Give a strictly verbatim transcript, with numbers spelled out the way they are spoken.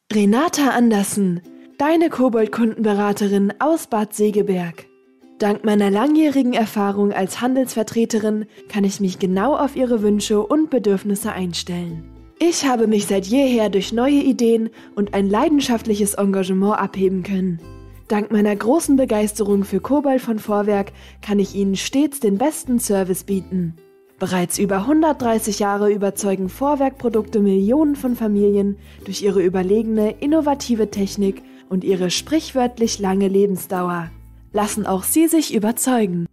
Renata Andersen, deine Kobold-Kundenberaterin aus Bad Segeberg. Dank meiner langjährigen Erfahrung als Handelsvertreterin kann ich mich genau auf Ihre Wünsche und Bedürfnisse einstellen. Ich habe mich seit jeher durch neue Ideen und ein leidenschaftliches Engagement abheben können. Dank meiner großen Begeisterung für Kobold von Vorwerk kann ich Ihnen stets den besten Service bieten. Bereits über hundertdreißig Jahre überzeugen Vorwerkprodukte Millionen von Familien durch ihre überlegene, innovative Technik und ihre sprichwörtlich lange Lebensdauer. Lassen auch Sie sich überzeugen.